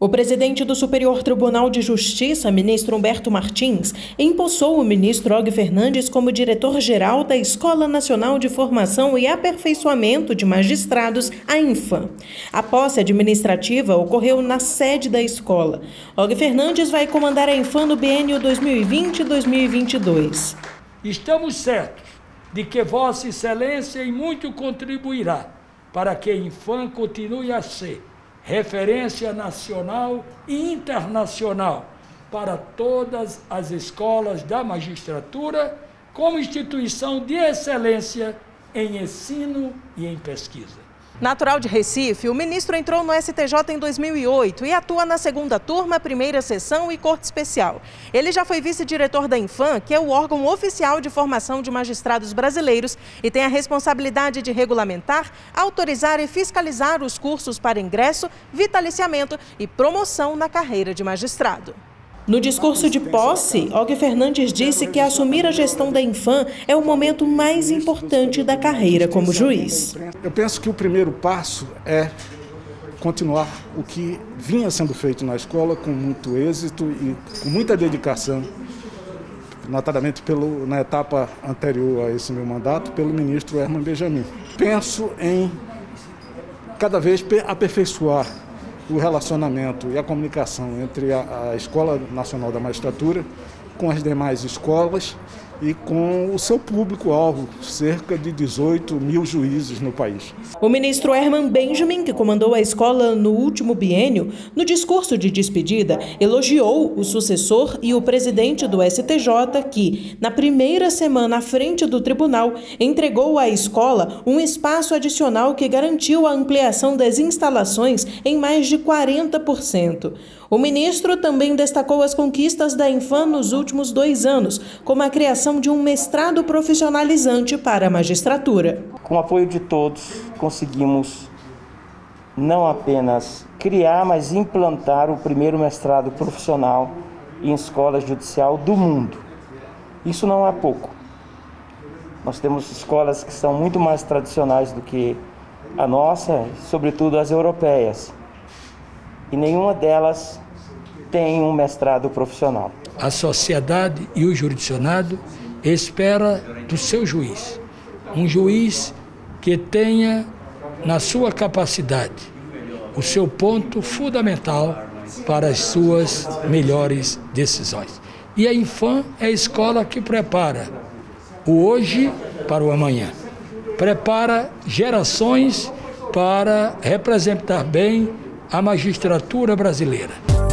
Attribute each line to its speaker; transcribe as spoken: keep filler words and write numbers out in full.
Speaker 1: O presidente do Superior Tribunal de Justiça, ministro Humberto Martins, empossou o ministro Og Fernandes como diretor-geral da Escola Nacional de Formação e Aperfeiçoamento de Magistrados, a Infam. A posse administrativa ocorreu na sede da escola. Og Fernandes vai comandar a Infam no biênio dois mil e vinte a dois mil e vinte e dois.
Speaker 2: Estamos certos de que Vossa Excelência em muito contribuirá para que a Infam continue a ser referência nacional e internacional para todas as escolas da magistratura, como instituição de excelência em ensino e em pesquisa.
Speaker 1: Natural de Recife, o ministro entrou no S T J em dois mil e oito e atua na segunda turma, primeira sessão e corte especial. Ele já foi vice-diretor da Infam, que é o órgão oficial de formação de magistrados brasileiros e tem a responsabilidade de regulamentar, autorizar e fiscalizar os cursos para ingresso, vitaliciamento e promoção na carreira de magistrado. No discurso de posse, Og Fernandes disse que assumir a gestão da Infam é o momento mais importante da carreira como juiz.
Speaker 3: Eu penso que o primeiro passo é continuar o que vinha sendo feito na escola com muito êxito e com muita dedicação, notadamente pelo, na etapa anterior a esse meu mandato, pelo ministro Herman Benjamin. Penso em cada vez aperfeiçoar o relacionamento e a comunicação entre a, a Escola Nacional da Magistratura com as demais escolas e com o seu público-alvo, cerca de dezoito mil juízes no país.
Speaker 1: O ministro Herman Benjamin, que comandou a escola no último biênio, no discurso de despedida, elogiou o sucessor e o presidente do S T J que, na primeira semana à frente do tribunal, entregou à escola um espaço adicional que garantiu a ampliação das instalações em mais de quarenta por cento. O ministro também destacou as conquistas da Infam nos últimos dois anos, como a criação de um mestrado profissionalizante para a magistratura.
Speaker 4: Com o apoio de todos, conseguimos não apenas criar, mas implantar o primeiro mestrado profissional em escola judicial do mundo. Isso não é pouco. Nós temos escolas que são muito mais tradicionais do que a nossa, sobretudo as europeias. E nenhuma delas tem um mestrado profissional.
Speaker 2: A sociedade e o jurisdicionado espera do seu juiz, um juiz que tenha na sua capacidade o seu ponto fundamental para as suas melhores decisões. E a Infam é a escola que prepara o hoje para o amanhã, prepara gerações para representar bem a magistratura brasileira.